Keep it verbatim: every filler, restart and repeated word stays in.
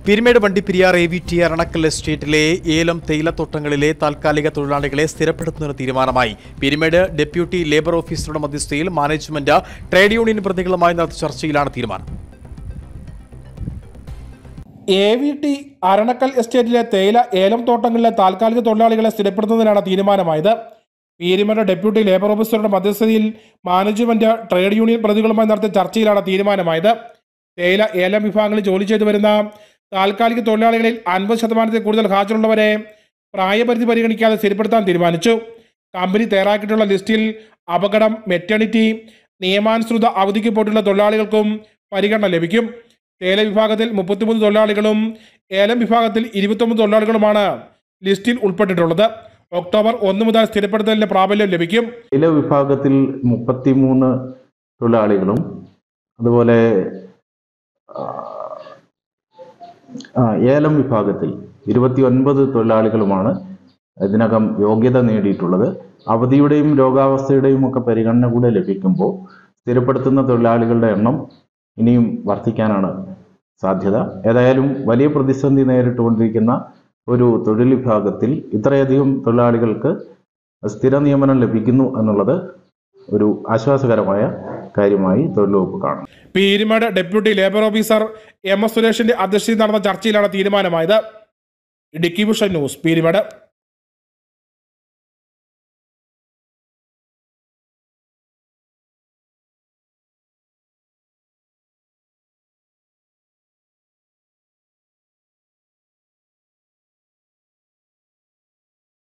Peermade Vandiperiyar A V T Aranakkal എസ്റ്റേറ്റിലെ ഏലം തേയിലത്തോട്ടങ്ങളിലെ താൽക്കാലിക തൊഴിലാളികളെ സ്ഥിരപ്പെടുത്തുന്നതിന് തീരുമാനമായി. പീരുമേട് ഡെപ്യൂട്ടി ലേബർ ഓഫീസറുടെ മധ്യസ്ഥതയിൽ മാനേജ്മെന്റ് ട്രേഡ് യൂണിയൻ പ്രതിനിധികളുമായി നടത്തിയ ചർച്ചയിലാണ് തീരുമാനം. എ വി ടി അരണക്കൽ എസ്റ്റേറ്റിലെ തേയില ഏലം തോട്ടങ്ങളിലെ താൽക്കാലിക തൊഴിലാളികളെ സ്ഥിരപ്പെടുത്തുന്നതിനാണ് തീരുമാനമായത്. പീരുമേട് ഡെപ്യൂട്ടി ലേബർ ഓഫീസറുടെ മധ്യസ്ഥതയിൽ മാനേജ്മെന്റ് ട്രേഡ് യൂണിയൻ പ്രതിനിധികളുമായി നടത്തിയ ചർച്ചയിലാണ് തീരുമാനമായത്. തേയില ഏലം വിഭാഗങ്ങളിൽ ജോലി ചെയ്തു വരുന്ന താൽക്കാലിക തൊഴിലാളികളിൽ അൻപത് ശതമാനത്തിൽ കൂടുതൽ ഹാജരുള്ളവരെ പ്രായപരിധി പരിഗണിക്കാതെ സ്ഥിരപ്പെടുത്താൻ തീരുമാനിച്ചു. കമ്പനി തയ്യാറാക്കിയിട്ടുള്ള ലിസ്റ്റിൽ അപകടം, മെറ്റേണിറ്റി, നിയമാനുസൃത അവധിക്ക് പോയിട്ടുള്ള തൊഴിലാളികൾക്കും പരിഗണന ലഭിക്കും. തേയില വിഭാഗത്തിൽ മുപ്പത്തിമൂന്ന് തൊഴിലാളികളും ഏലം വിഭാഗത്തിൽ ഇരുപത്തൊമ്പത് തൊഴിലാളികളുമാണ് ലിസ്റ്റിൽ ഉൾപ്പെട്ടിട്ടുള്ളത്. ഒക്ടോബർ ഒന്ന് മുതൽ സ്ഥിരപ്പെടുത്തലിന് പ്രാബല്യം ലഭിക്കും. തേയില വിഭാഗത്തിൽ മുപ്പത്തിമൂന്ന് തൊഴിലാളികളും അതുപോലെ ഏലം വിഭാഗത്തിൽ ഇരുപത്തി ഒൻപത് തൊഴിലാളികളുമാണ് ഇതിനകം യോഗ്യത നേടിയിട്ടുള്ളത്. അവധിയുടെയും രോഗാവസ്ഥയുടെയും ഒക്കെ പരിഗണന കൂടെ ലഭിക്കുമ്പോൾ സ്ഥിരപ്പെടുത്തുന്ന തൊഴിലാളികളുടെ എണ്ണം ഇനിയും വർദ്ധിക്കാനാണ് സാധ്യത. ഏതായാലും വലിയ പ്രതിസന്ധി നേരിട്ടുകൊണ്ടിരിക്കുന്ന ഒരു തൊഴിൽ വിഭാഗത്തിൽ ഇത്രയധികം തൊഴിലാളികൾക്ക് സ്ഥിര നിയമനം ലഭിക്കുന്നു എന്നുള്ളത് ഒരു ആശ്വാസകരമായ കാര്യമായി തൊഴിൽ വകുപ്പ് കാണും. Peermade deputy labour officer M S സുരേഷിന്റെ അധ്യക്ഷതയിൽ നടന്ന ചർച്ചയിലാണ് തീരുമാനമായത്. Idukki vision news, Peermade.